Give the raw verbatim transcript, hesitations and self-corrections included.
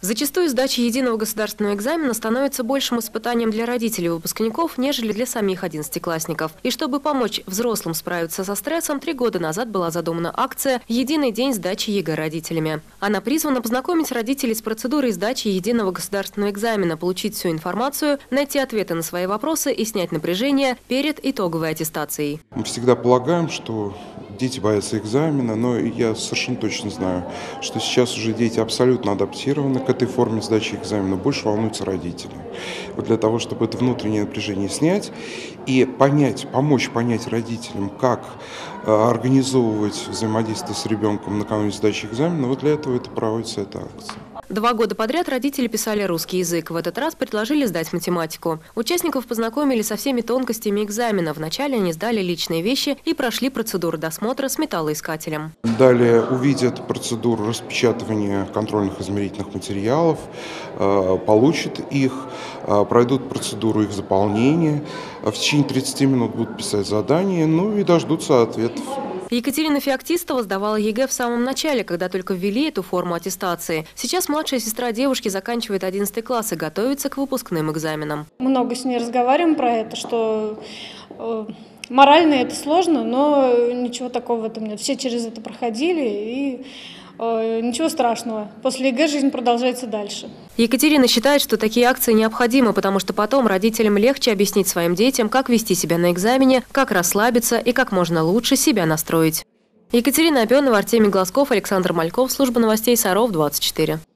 Зачастую сдача единого государственного экзамена становится большим испытанием для родителей выпускников, нежели для самих одиннадцатиклассников. И чтобы помочь взрослым справиться со стрессом, три года назад была задумана акция «Единый день сдачи ЕГЭ родителями». Она призвана познакомить родителей с процедурой сдачи единого государственного экзамена, получить всю информацию, найти ответы на свои вопросы и снять напряжение перед итоговой аттестацией. Мы всегда полагаем, что дети боятся экзамена, но я совершенно точно знаю, что сейчас уже дети абсолютно адаптированы к этой форме сдачи экзамена, больше волнуются родители. Вот для того, чтобы это внутреннее напряжение снять и понять, помочь понять родителям, как организовывать взаимодействие с ребенком накануне сдачи экзамена, вот для этого это проводится эта акция. Два года подряд родители писали русский язык. В этот раз предложили сдать математику. Участников познакомили со всеми тонкостями экзамена. Вначале они сдали личные вещи и прошли процедуру досмотра с металлоискателем. Далее увидят процедуру распечатывания контрольных измерительных материалов, получат их, пройдут процедуру их заполнения. В течение тридцати минут будут писать задания, ну и дождутся ответов. Екатерина Феоктистова сдавала ЕГЭ в самом начале, когда только ввели эту форму аттестации. Сейчас младшая сестра девушки заканчивает одиннадцатый класс и готовится к выпускным экзаменам. Много с ней разговариваем про это, что э, морально это сложно, но ничего такого в этом нет. Все через это проходили и э, ничего страшного. После ЕГЭ жизнь продолжается дальше. Екатерина считает, что такие акции необходимы, потому что потом родителям легче объяснить своим детям, как вести себя на экзамене, как расслабиться и как можно лучше себя настроить. Екатерина Опенова, Артемий Глазков, Александр Мальков, служба новостей Саров, двадцать четыре.